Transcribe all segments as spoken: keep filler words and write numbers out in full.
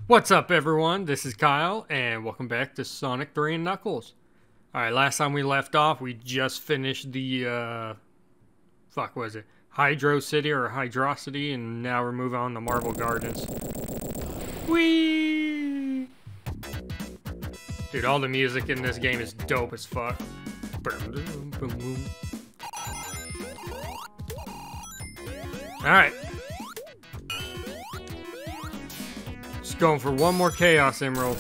What's up, everyone? This is Kyle, and welcome back to Sonic three and Knuckles. Alright, last time we left off, we just finished the, uh... Fuck, what was it? Hydro City or Hydrocity, and now we're moving on to Marble Gardens. Whee! Dude, all the music in this game is dope as fuck. Alright. Just going for one more Chaos Emerald.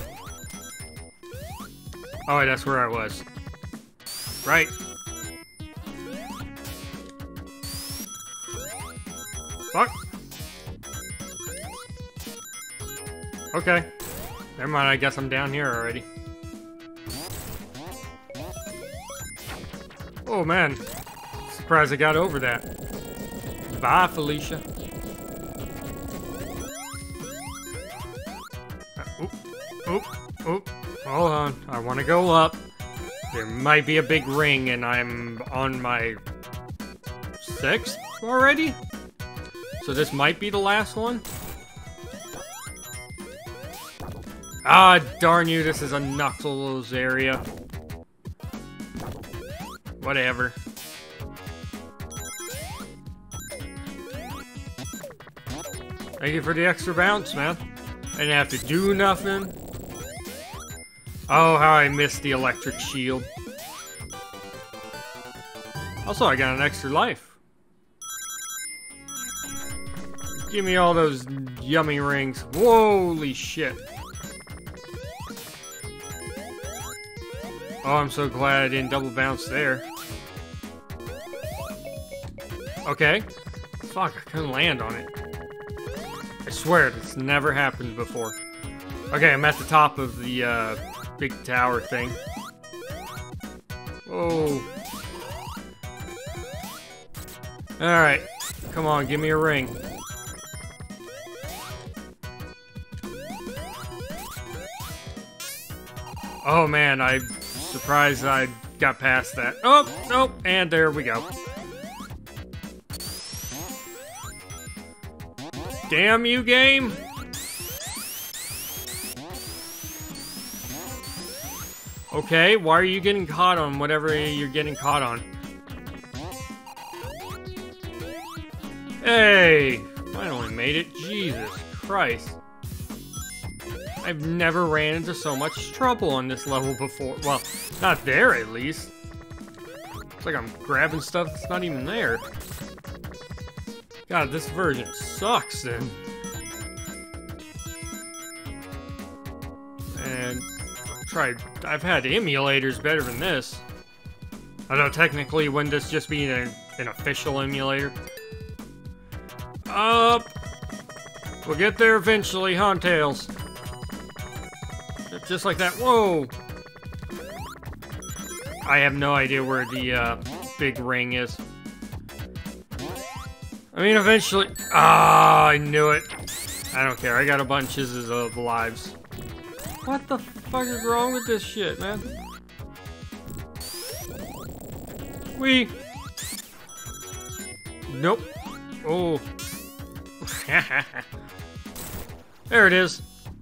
Oh, wait, that's where I was. Right. Fuck. Okay. Never mind, I guess I'm down here already. Oh, man. Surprised I got over that. Bye, Felicia. Oop, oop, oop. Hold on. I want to go up. There might be a big ring, and I'm on my sixth already? So this might be the last one? Ah, darn you. This is a Knuckles area. Whatever. Thank you for the extra bounce, man. I didn't have to do nothing. Oh, how I missed the electric shield. Also, I got an extra life. Give me all those yummy rings. Holy shit. Oh, I'm so glad I didn't double bounce there. Okay. Fuck, I couldn't land on it. I swear, this never happened before. Okay, I'm at the top of the, uh, big tower thing. Oh. Alright. Come on, give me a ring. Oh, man, I'm surprised I got past that. Oh, nope, and there we go. Damn you, game! Okay, why are you getting caught on whatever you're getting caught on? Hey! Finally made it. Jesus Christ. I've never ran into so much trouble on this level before. Well, not there at least. It's like I'm grabbing stuff that's not even there. God, this version sucks then. And I've tried, I've had emulators better than this. Although technically, wouldn't this just be an, an official emulator? Up! We'll get there eventually, huh, Tails? Just like that. Whoa! I have no idea where the uh, big ring is. I mean, eventually... Ah, I knew it. I don't care. I got a bunch of lives. What the fuck is wrong with this shit, man? Wee! Nope. Oh. There it is.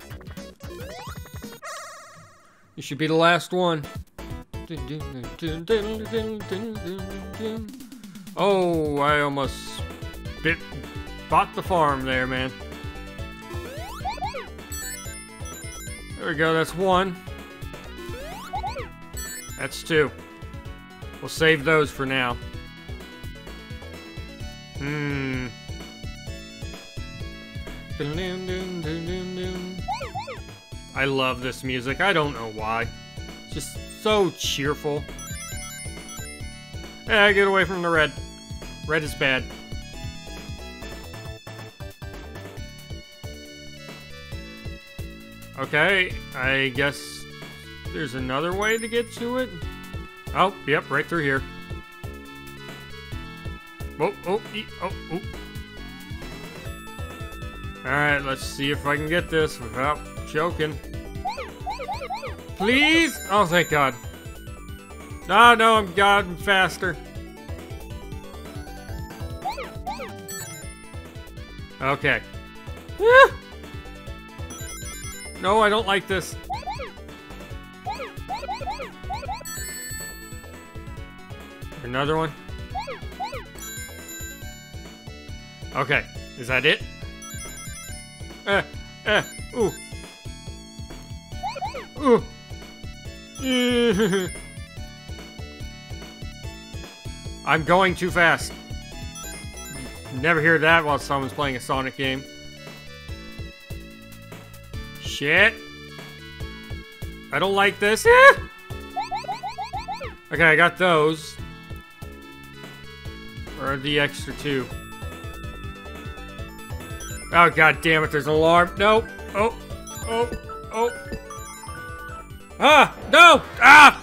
You should be the last one. Oh, I almost bit, bought the farm there, man. There we go, that's one. That's two. We'll save those for now. Hmm. I love this music. I don't know why. It's just so cheerful. Yeah, get away from the red. Red is bad. Okay, I guess there's another way to get to it. Oh, yep, right through here. Oh, oh, e oh, oh. Alright, let's see if I can get this without choking. Please? Oh, thank God. No, no, I'm gotten faster. Okay. no, I don't like this. Another one. Okay, is that it? Eh, eh, ooh. Ooh. I'm going too fast. Never hear that while someone's playing a Sonic game. Shit. I don't like this. Okay, I got those. Or the extra two. Oh, god damn it, there's an alarm. No. Oh. Oh. Oh. Ah! No! Ah!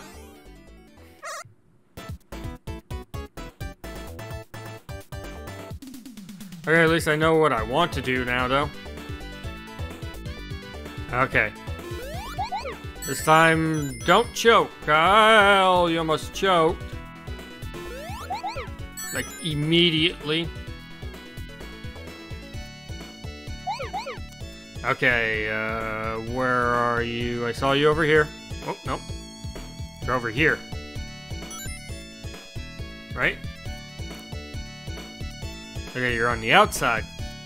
Okay, at least I know what I want to do now, though. Okay. This time, don't choke, Kyle. You almost choked. Like, immediately. Okay, uh, where are you? I saw you over here. Oh, no. You're over here. Right? Okay, you're on the outside.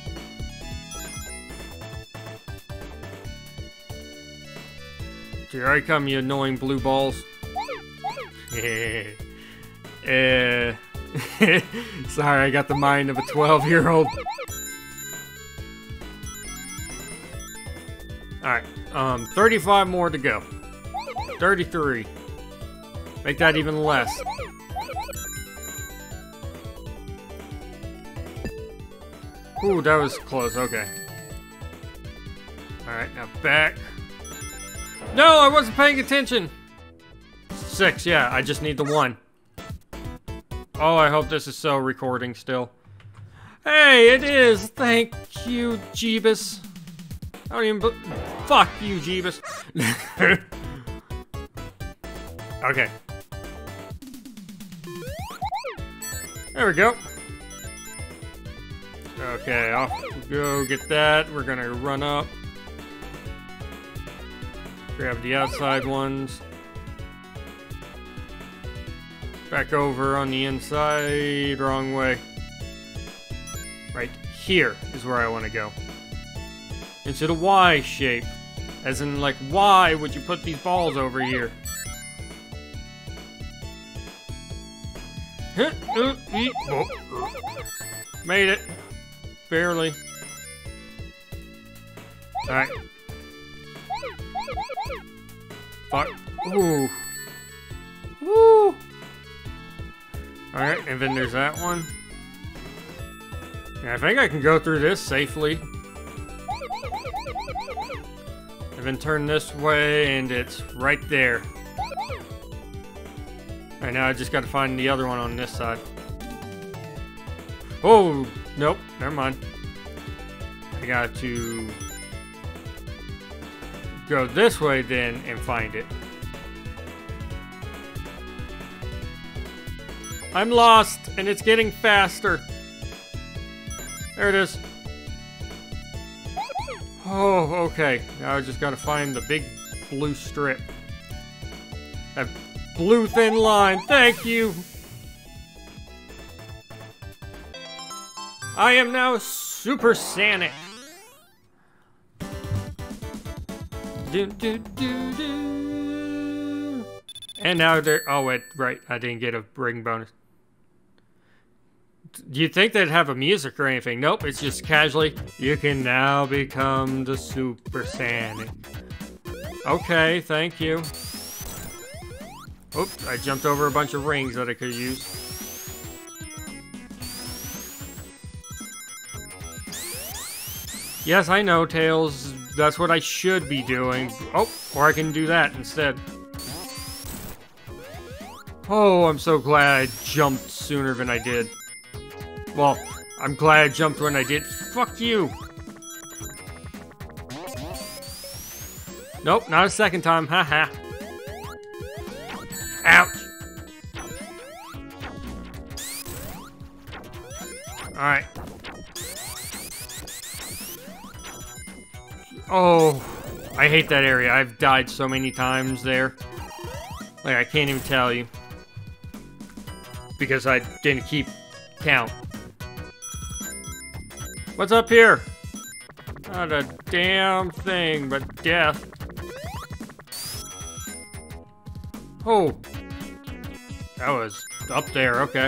Here I come, you annoying blue balls. uh, sorry, I got the mind of a twelve-year-old. Alright, um, thirty-five more to go. thirty-three. Make that even less. Ooh, that was close, okay. Alright, now back. No, I wasn't paying attention! Six, yeah, I just need the one. Oh, I hope this is so recording still. Hey, it is! Thank you, Jeebus. I don't even... Fuck you, Jeebus. Okay. There we go. Okay, off we go. Get that. We're gonna run up. Grab the outside ones. Back over on the inside. Wrong way. Right here is where I want to go. Into the Y shape. As in, like, why would you put these balls over here? Made it. Barely. Alright. Fuck. Ooh. Woo! Alright, and then there's that one. Yeah, I think I can go through this safely. And then turn this way, and it's right there. Alright, now I just gotta find the other one on this side. Oh! Nope, never mind. I got to go this way then and find it. I'm lost, and it's getting faster. There it is. Oh, okay. Now I just gotta find the big blue strip. That blue thin line. Thank you. I am now Super Sonic. Do, do, do, do. And now they're... Oh, wait. Right. I didn't get a ring bonus. Do you think they'd have a music or anything? Nope. It's just casually. You can now become the Super Sonic. Okay. Thank you. Oops. I jumped over a bunch of rings that I could use. Yes, I know, Tails. That's what I should be doing. Oh, or I can do that instead. Oh, I'm so glad I jumped sooner than I did. Well, I'm glad I jumped when I did. Fuck you! Nope, not a second time. Haha. Ouch! Alright. Oh. I hate that area. I've died so many times there. Like, I can't even tell you. Because I didn't keep count. What's up here? Not a damn thing, but death. Oh. That was up there, okay.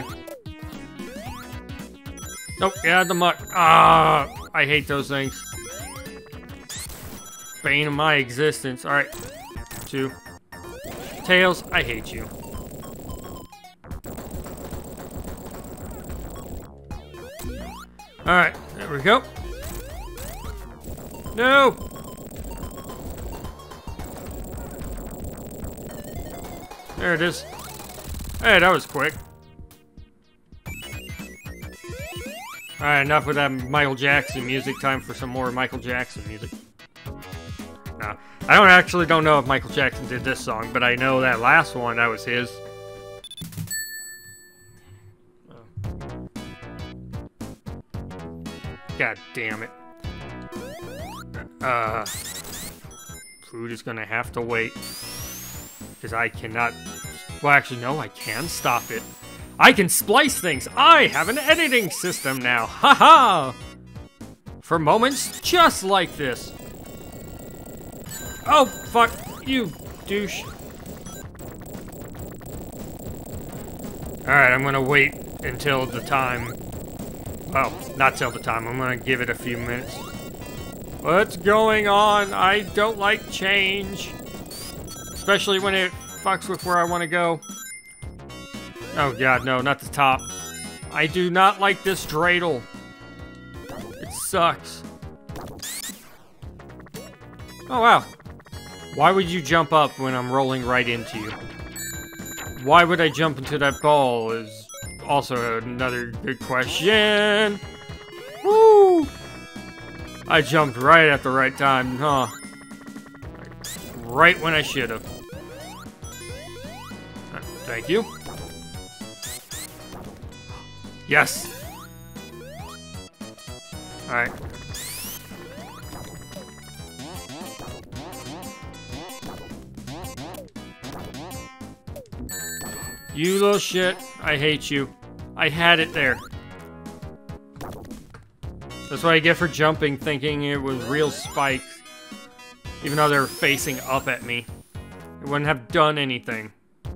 Nope, yeah, the muck. Ah, I hate those things. Bane of my existence. Alright. Two. Tails, I hate you. Alright, there we go. No! There it is. Hey, that was quick. Alright, enough with that Michael Jackson music. Time for some more Michael Jackson music. No, I don't actually don't know if Michael Jackson did this song, but I know that last one, that was his. God damn it. Uh, food is gonna have to wait. Because I cannot... Well, actually, no, I can stop it. I can splice things! I have an editing system now! Haha! For moments just like this. Oh, fuck you, douche. Alright, I'm gonna wait until the time... Well, not till the time. I'm gonna give it a few minutes. What's going on? I don't like change. Especially when it fucks with where I want to go. Oh god, no, not the top. I do not like this dreidel. It sucks. Oh wow. Why would you jump up when I'm rolling right into you? Why would I jump into that ball is also another good question. Woo! I jumped right at the right time, huh? Right when I should have. Uh, thank you. Yes! Alright. You little shit. I hate you. I had it there. That's what I get for jumping, thinking it was real spikes. Even though they were facing up at me. It wouldn't have done anything.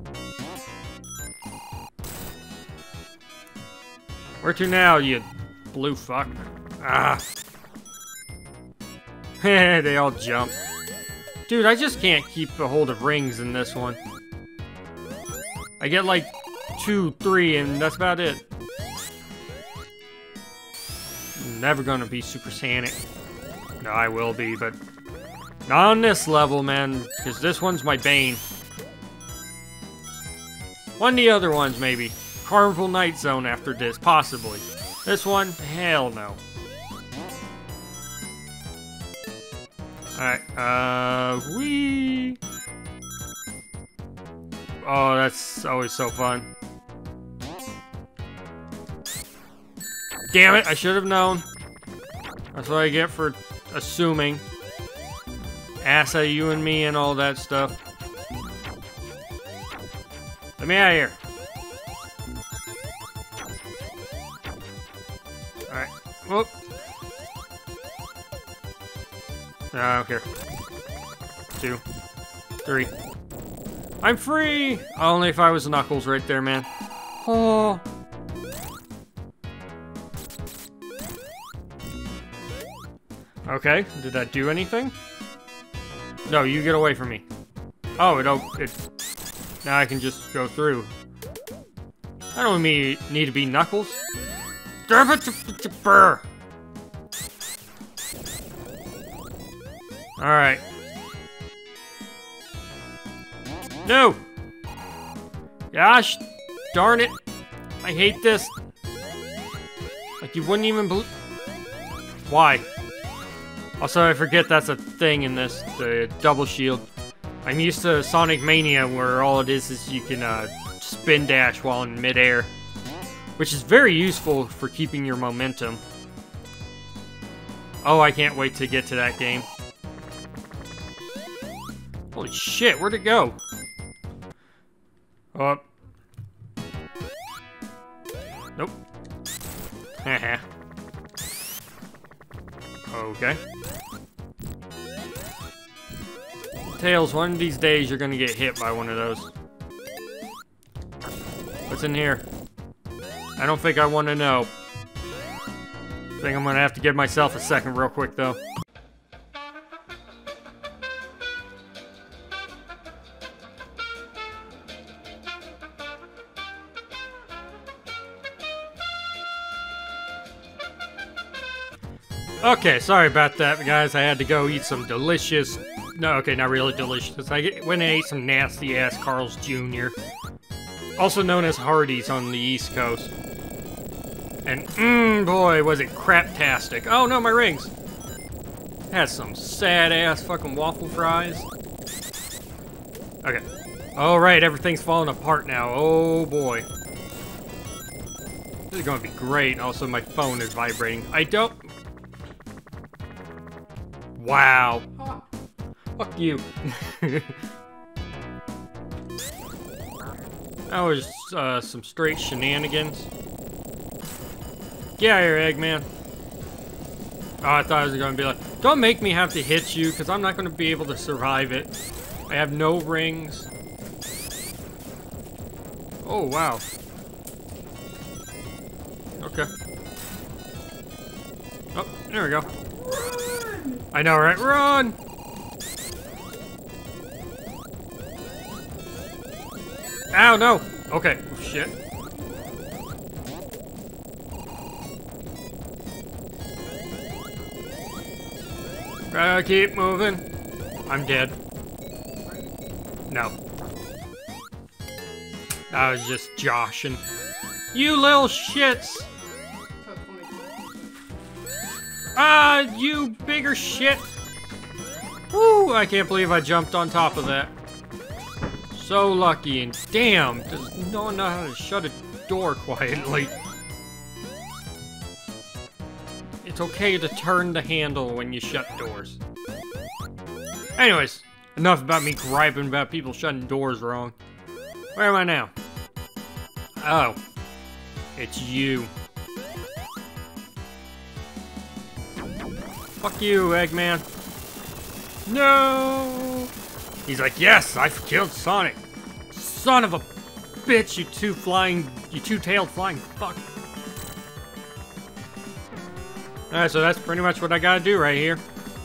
Where to now, you blue fuck? Ah. They all jump. Dude, I just can't keep a hold of rings in this one. I get like two, three, and that's about it. I'm never gonna be Super Saiyan. No, I will be, but not on this level, man, because this one's my bane. One of the other ones, maybe. Carnival Night Zone after this, possibly. This one, hell no. Alright, uh, wee. Oh, that's always so fun. Damn it, I should have known. That's what I get for assuming. Ass at you and me and all that stuff. Let me out of here. Alright. Whoop. I don't care. Two. Three. I'm free! Only if I was Knuckles right there, man. Oh. Okay, did that do anything? No, you get away from me. Oh, it, it now I can just go through. I don't need, need to be Knuckles. Alright. No! Gosh, darn it. I hate this. Like, you wouldn't even believe... Why? Also, I forget that's a thing in this, the double shield. I'm used to Sonic Mania, where all it is is you can uh, spin dash while in midair. Which is very useful for keeping your momentum. Oh, I can't wait to get to that game. Holy shit, where'd it go? Oh. Nope. Haha. Okay. Tails, one of these days you're gonna get hit by one of those. What's in here? I don't think I want to know. I think I'm gonna have to give myself a second real quick though. Okay, sorry about that, guys. I had to go eat some delicious... No, okay, not really delicious. I went and ate some nasty-ass Carl's Junior Also known as Hardee's on the East Coast. And, mmm, boy, was it craptastic. Oh, no, my rings. Has some sad-ass fucking waffle fries. Okay. Alright, everything's falling apart now. Oh, boy. This is gonna be great. Also, my phone is vibrating. I don't... Wow. Fuck you. That was uh, some straight shenanigans. Get out of here, Eggman. Oh, I thought it was gonna be like, don't make me have to hit you, because I'm not gonna be able to survive it. I have no rings. Oh, wow. Okay. Oh, there we go. I know, right? Run! Ow, no! Okay, oh, shit. Gotta keep moving. I'm dead. No. I was just joshing. You little shits! Ah, you bigger shit! Woo! I can't believe I jumped on top of that. So lucky, and damn, does no one know how to shut a door quietly? It's okay to turn the handle when you shut doors. Anyways, enough about me griping about people shutting doors wrong. Where am I now? Oh, it's you. Fuck you, Eggman. No! He's like, yes, I've killed Sonic. Son of a bitch, you two flying, you two-tailed flying fuck. Alright, so that's pretty much what I gotta do right here.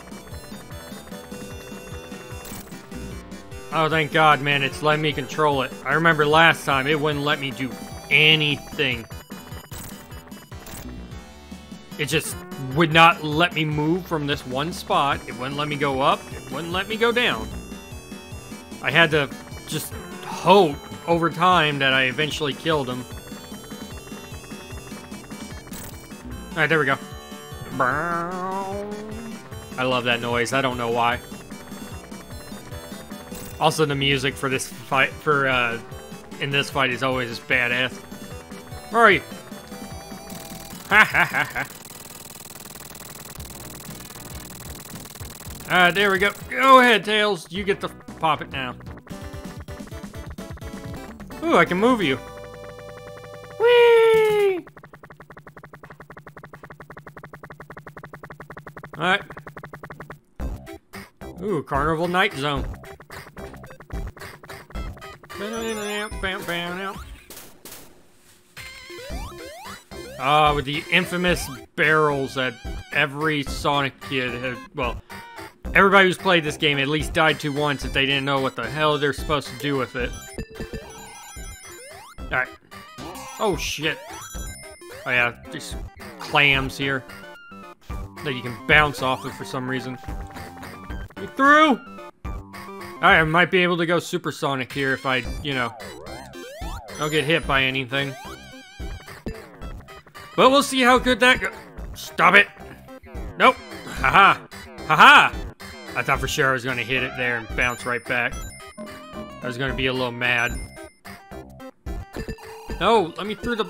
Oh, thank God, man, it's letting me control it. I remember last time, it wouldn't let me do anything. It just would not let me move from this one spot. It wouldn't let me go up. It wouldn't let me go down. I had to just hope over time that I eventually killed him. Alright, there we go. I love that noise. I don't know why. Also, the music for this fight, for, uh, in this fight is always just badass. Where are you? Ha ha ha ha. Ah, uh, there we go. Go ahead, Tails. You get to pop it now. Ooh, I can move you. Whee! Alright. Ooh, Carnival Night Zone. Ah, uh, with the infamous barrels that every Sonic kid had, well, everybody who's played this game at least died to once if they didn't know what the hell they're supposed to do with it. Alright. Oh, shit. Oh, yeah, just clams here that you can bounce off of for some reason. You through! Alright, I might be able to go supersonic here if I, you know, don't get hit by anything. But we'll see how good that goes. Stop it! Nope! Haha! Haha! I thought for sure I was going to hit it there and bounce right back. I was going to be a little mad. No, let me through the...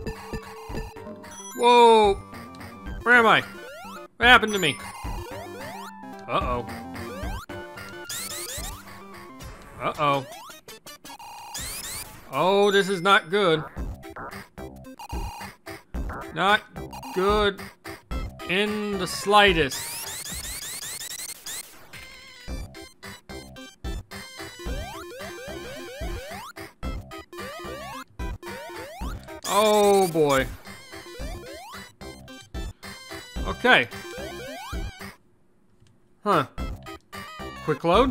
Whoa! Where am I? What happened to me? Uh-oh. Uh-oh. Oh, this is not good. Not good in the slightest. Oh boy. Okay. Huh. Quick load?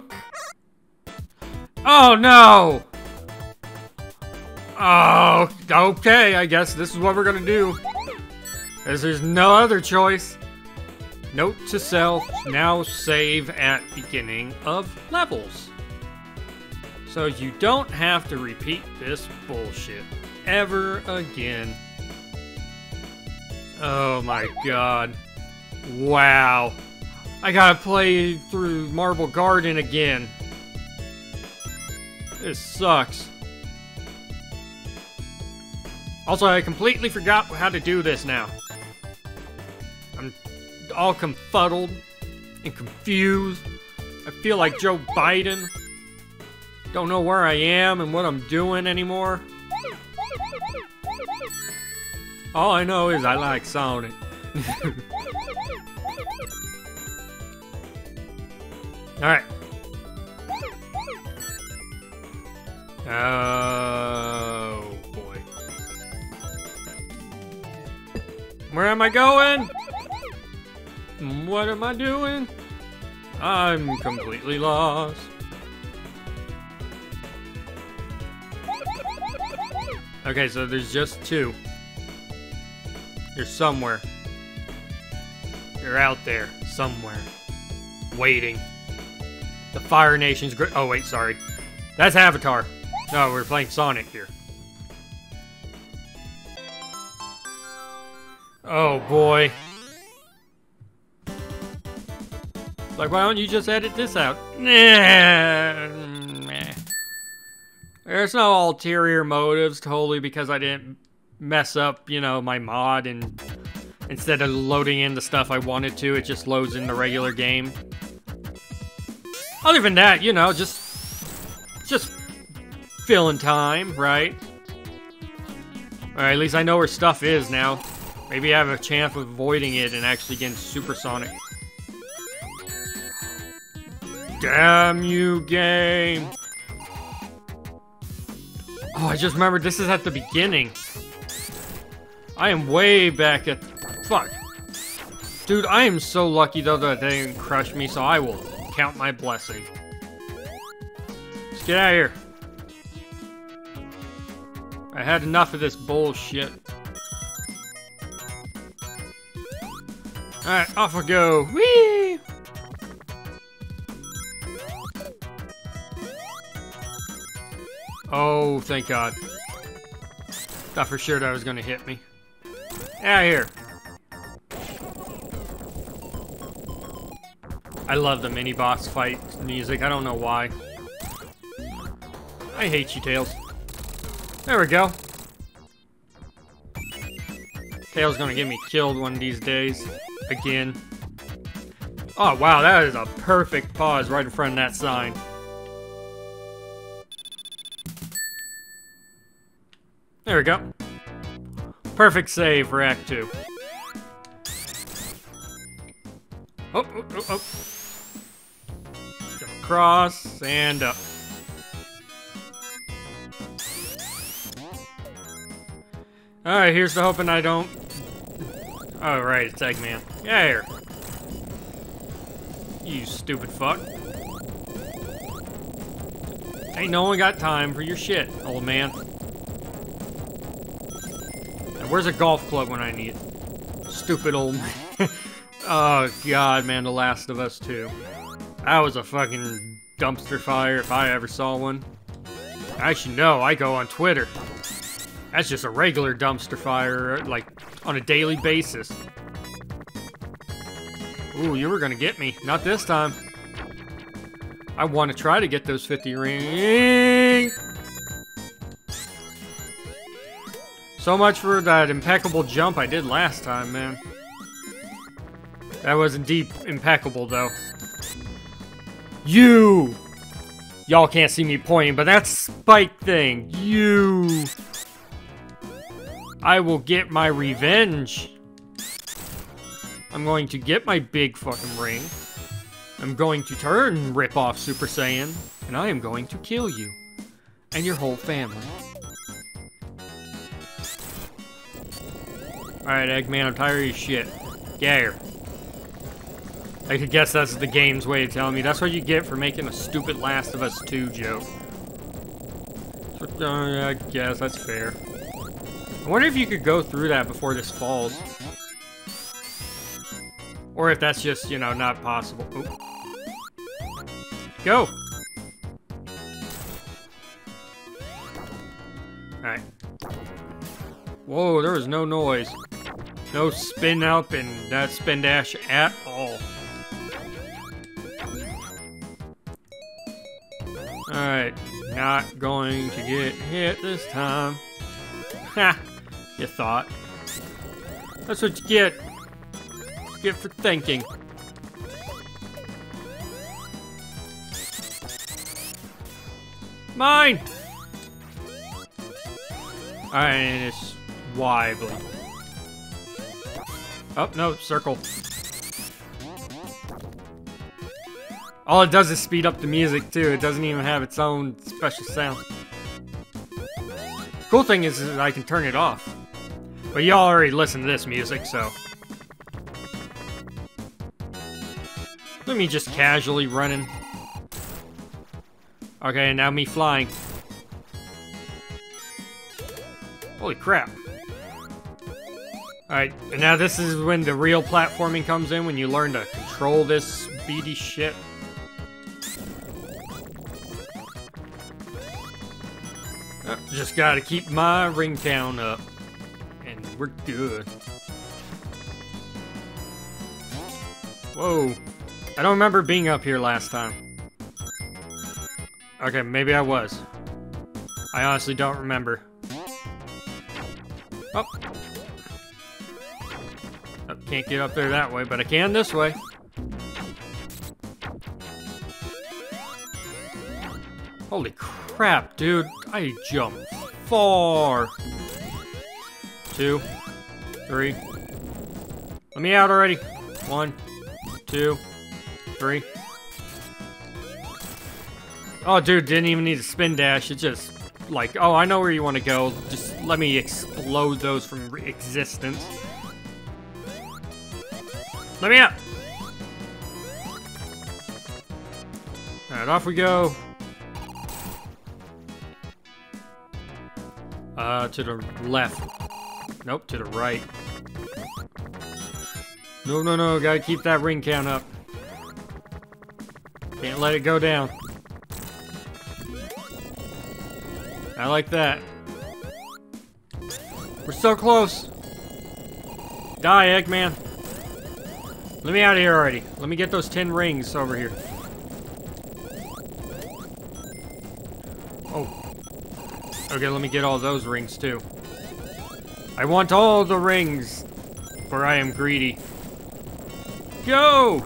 Oh no! Oh, okay, I guess this is what we're gonna do. As there's no other choice. Note to self, now save at beginning of levels. So you don't have to repeat this bullshit ever again. Oh my god. Wow. I gotta play through Marble Garden again. This sucks. Also, I completely forgot how to do this now. I'm all confuddled and confused. I feel like Joe Biden. Don't know where I am and what I'm doing anymore. All I know is I like Sonic. Alright. Oh boy. Where am I going? What am I doing? I'm completely lost. Okay, so there's just two. You're somewhere. You're out there, somewhere. Waiting. The Fire Nation's great. Oh, wait, sorry. That's Avatar. No, we're playing Sonic here. Oh, boy. Like, why don't you just edit this out? Nah. There's no ulterior motives, totally because I didn't mess up, you know, my mod, and instead of loading in the stuff I wanted to, it just loads in the regular game. Other than that, you know, just, just filling time, right? Alright, at least I know where stuff is now. Maybe I have a chance of avoiding it and actually getting supersonic. Damn you, game! Oh, I just remembered this is at the beginning. I am way back at... Fuck. Dude, I am so lucky, though, that they didn't crush me, so I will count my blessing. Let's get out of here. I had enough of this bullshit. Alright, off we go. Whee! Oh, thank God. Thought for sure that was gonna hit me. Out of here. I love the mini boss fight music. I don't know why. I hate you, Tails. There we go. Tails gonna get me killed one of these days. Again. Oh, wow, that is a perfect pause right in front of that sign. There we go. Perfect save for Act two. Oh, oh, oh, oh. Jump across and up. Alright, here's to hoping I don't... Oh, right, it's Eggman. Yeah, here. You stupid fuck. Ain't no one got time for your shit, old man. Where's a golf club when I need it? Stupid old man. Oh, God, man, The Last of Us two. That was a fucking dumpster fire if I ever saw one. Actually, no, I go on Twitter. That's just a regular dumpster fire, like, on a daily basis. Ooh, you were gonna get me. Not this time. I want to try to get those fifty rings. So much for that impeccable jump I did last time, man. That was indeed impeccable, though. You! Y'all can't see me pointing, but that spike thing, you... I will get my revenge. I'm going to get my big fucking ring. I'm going to turn Rip off Super Saiyan, and I am going to kill you. And your whole family. Alright, Eggman, I'm tired of your shit. Get here. I could guess that's the game's way of telling me. That's what you get for making a stupid Last of Us two joke. So, uh, yeah, I guess that's fair. I wonder if you could go through that before this falls. Or if that's just, you know, not possible. Oop. Go! Alright. Whoa, there was no noise. No spin up and that spin dash at all. Alright, not going to get hit this time. Ha! You thought. That's what you get. Get for thinking. Mine! Alright, and it's wobbly. Oh, no, circle. All it does is speed up the music, too. It doesn't even have its own special sound. Cool thing is, is I can turn it off. But y'all already listened to this music, so... Let me just casually running. Okay, now me flying. Holy crap. Alright, and now this is when the real platforming comes in, when you learn to control this beady shit. Oh, just gotta keep my ring count up. And we're good. Whoa. I don't remember being up here last time. Okay, maybe I was. I honestly don't remember. Oh. Oh, can't get up there that way, but I can this way. Holy crap, dude. I jumped far. Two. Three. Let me out already. One. Two. Three. Oh, dude, didn't even need a spin dash. It just, like, oh, I know where you want to go. Just let me explode those from existence. Let me out! Alright, off we go. Uh, to the left. Nope, to the right. No, no, no, gotta keep that ring count up. Can't let it go down. I like that. We're so close. Die, Eggman. Let me out of here already. Let me get those ten rings over here. Oh. Okay, let me get all those rings too. I want all the rings, for I am greedy. Go!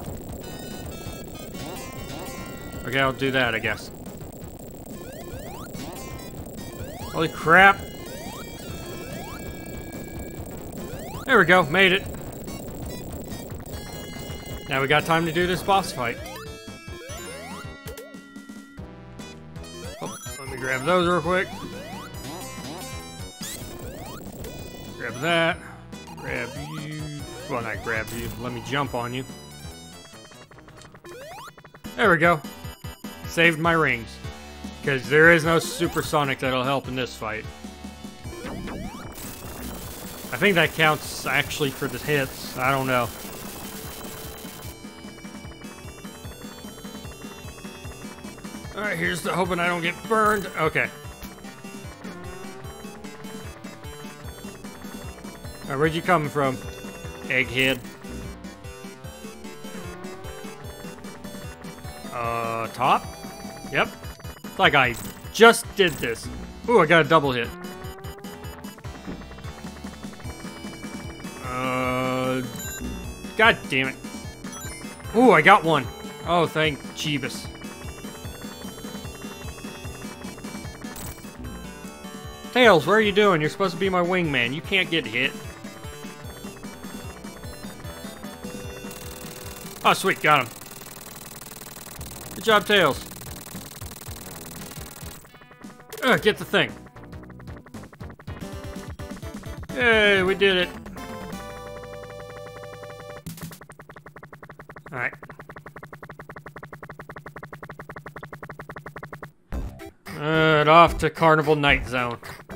Okay, I'll do that, I guess. Holy crap. There we go, made it. Now we got time to do this boss fight. Oh, let me grab those real quick. Grab that. Grab you. Well, not grab you. Let me jump on you. There we go. Saved my rings. Because there is no supersonic that'll help in this fight. I think that counts actually for the hits. I don't know. Alright, here's the hoping I don't get burned. Okay. Alright, where'd you come from, egghead? Uh, top? Yep. It's like I just did this. Ooh, I got a double hit. Uh, God damn it. Ooh, I got one. Oh, thank Jeebus. Tails, what are you doing? You're supposed to be my wingman. You can't get hit. Oh, sweet. Got him. Good job, Tails. Ugh, get the thing. Hey, we did it. Alright. And off to Carnival Night Zone.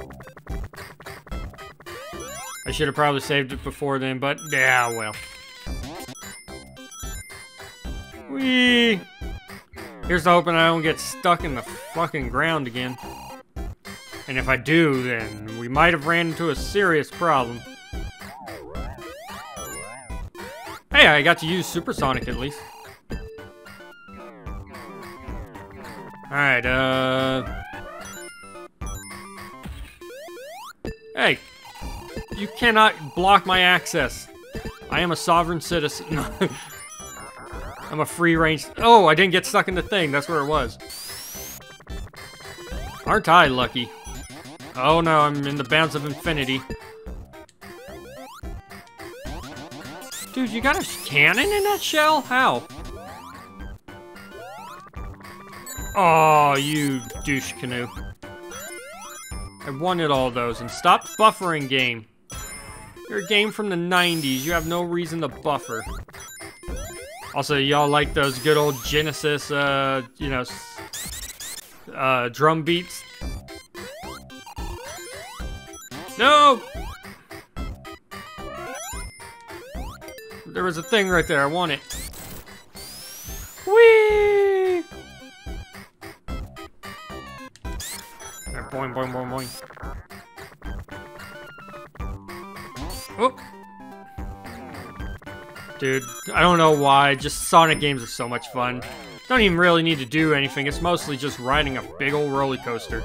I should have probably saved it before then, but yeah, well. Whee! Here's to hoping I don't get stuck in the fucking ground again. And if I do, then we might have ran into a serious problem. Hey, I got to use Supersonic at least. Alright, uh... Hey! You cannot block my access. I am a sovereign citizen. I'm a free-range... Oh, I didn't get stuck in the thing. That's where it was. Aren't I lucky? Oh no, I'm in the bounds of infinity. Dude, you got a cannon in that shell? How? Oh, you douche canoe. I wanted all those. And stop buffering, game. You're a game from the nineties. You have no reason to buffer. Also, y'all like those good old Genesis, uh, you know, uh, drum beats? No! There was a thing right there. I want it. Whee! Right, boing, boing, boing, boing. Oh! Dude, I don't know why. Just Sonic games are so much fun. Don't even really need to do anything. It's mostly just riding a big old roller coaster.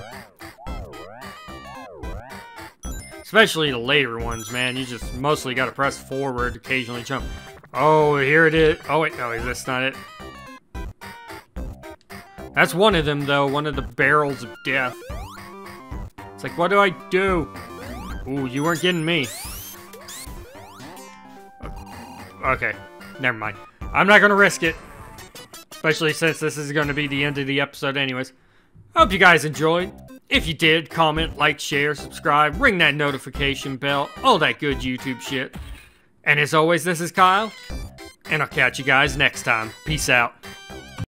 Especially the later ones, man. You just mostly gotta press forward, occasionally jump. Oh, here it is. Oh, wait, no, that's not it. That's one of them, though. One of the barrels of death. It's like, what do I do? Ooh, you weren't getting me. Okay, never mind. I'm not gonna risk it. Especially since this is gonna be the end of the episode anyways. Hope you guys enjoyed. If you did, comment, like, share, subscribe, ring that notification bell, all that good YouTube shit. And as always, this is Kyle, and I'll catch you guys next time. Peace out.